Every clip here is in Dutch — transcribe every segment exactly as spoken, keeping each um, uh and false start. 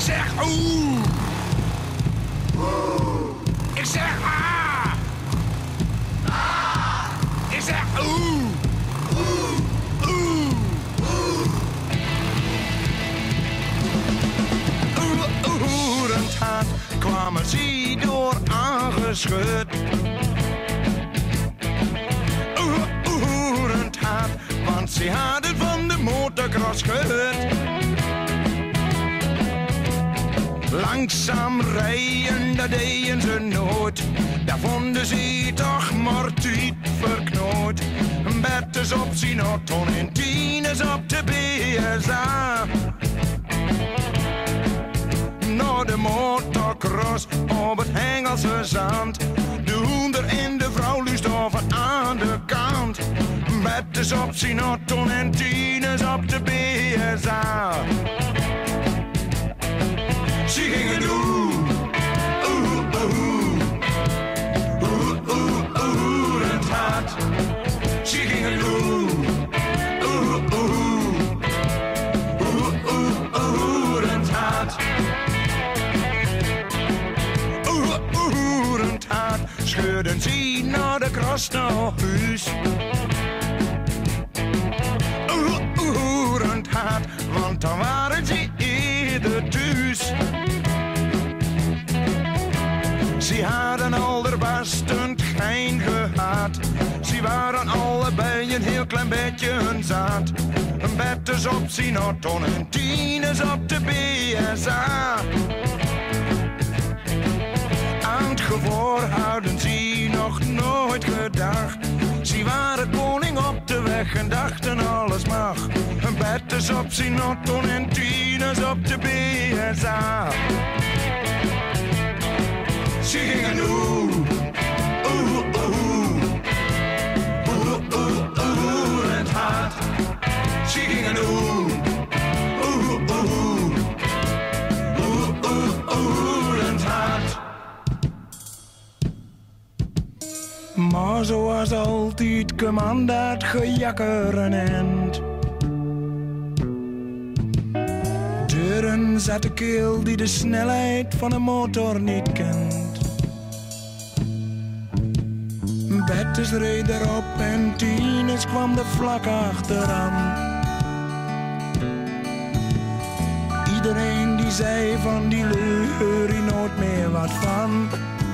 zeg oeh. Ik zeg ah. Ik zeg oeh. Oeh. Oeh. Oerend hard kwamen ze door aangeschud. Oerend hard, want ze hadden van de motocross gehoord. Langzaam rijden, dat deden ze nooit. Daar vonden ze toch maar tijd verknoot. Bertus op zijn auto en Tines op de B S A. Naar de motocross op het Hengelse zand. De hoender en de vrouw luistoven aan de kant. Bertus op zijn auto en Tines op de B S A. Ze gingen doen, oeh, oeh, oeh, oeh, oeh, het hart. Ze gingen doen, oeh, oeh, oeh, oeh, oeh, het hart. Oeh, oeh, het hart. Scheurden ze naar de kras naar huis. Oeh, oeh, het hart, want dan waren ze eerder thuis. Ze hadden al der bastend geen gehad. Ze waren allebei een heel klein beetje hun zaad. Een Bertus op zijn auto en Tines op de B S A. Aan het gevoel hadden ze nog nooit gedacht. Ze waren koning op de weg en dachten alles mag. Een Bertus op zijn auto en Tines op de B S A. Ze gingen oeh, oeh, oeh, oeh, oeh, oeh, het hart. Ze gingen oeh, oeh, oeh, oeh, oeh, oeh, het hart. Maar zoals altijd kwam dat gejakker een eind. Deuren zat de keel die de snelheid van een motor niet kent. Bertus reed erop en Tines kwam er vlak achteraan. Iedereen die zei van die leur hier nooit meer wat van.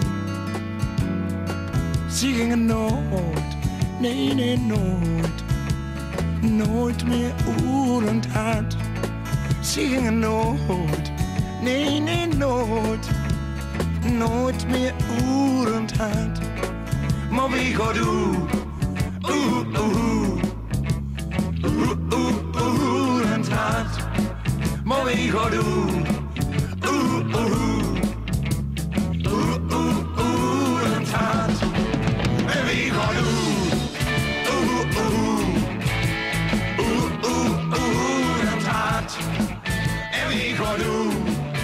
Ze gingen nooit, nee nee nooit, nooit meer oerend hard. Ze gingen nooit, nee nee nooit, nooit meer oerend hard. Maar wie gaat oeh, oeh, oeh, oeh, oeh, oeh, en het hart. Maar wie gaat oeh, oeh, oeh, oeh, oeh, oeh, en het hart. En wie gaat oeh, oeh, oeh, oeh, oeh, oeh, en het hart. En wie gaat oeh.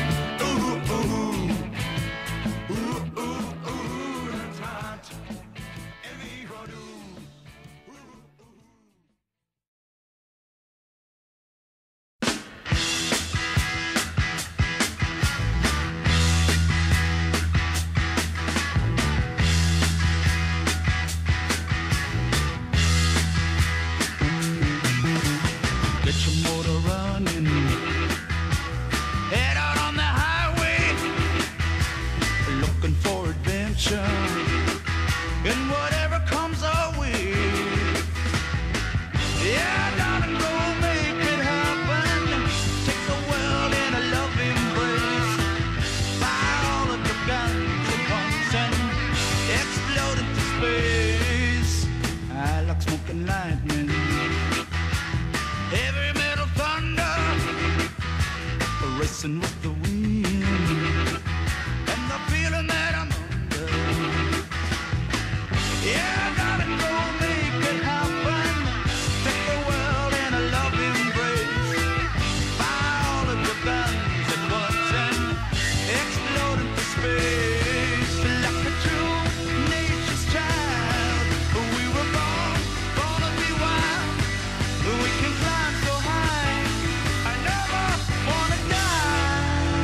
Racing with the wind, and the feeling that I'm under. Yeah, darling, go make it happen. Take the world in a loving embrace. Fire all of your guns at once and explode into space. Like a true nature's child, we were born, born to be wild. We can climb so high, I never wanna die.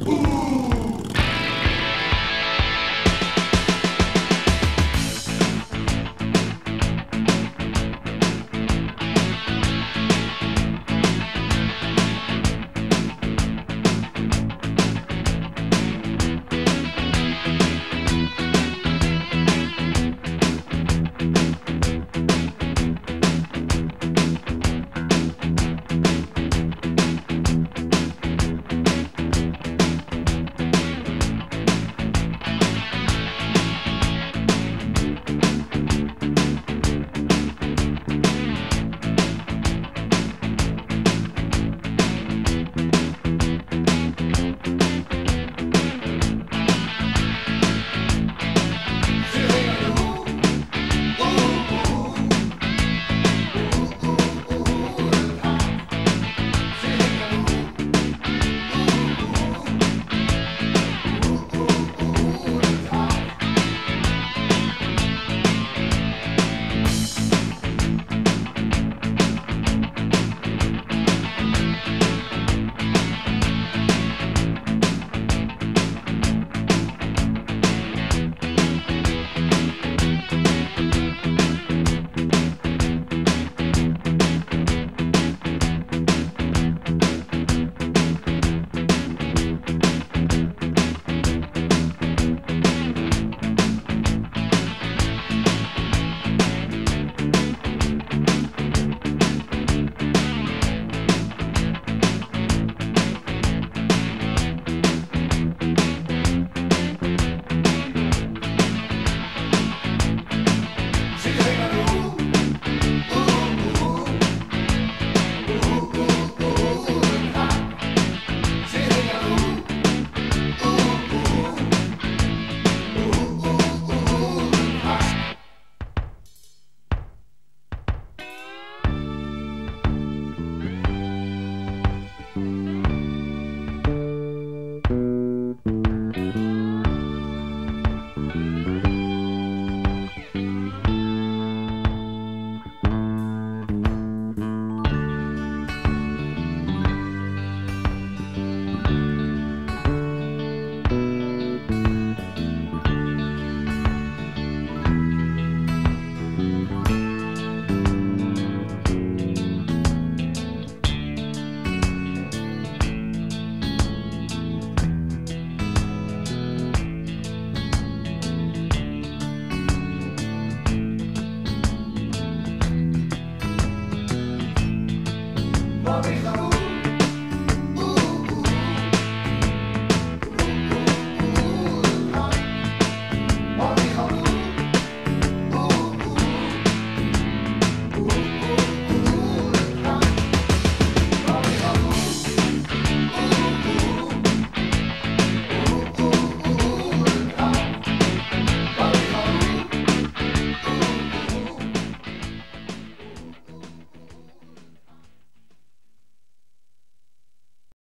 Ooh.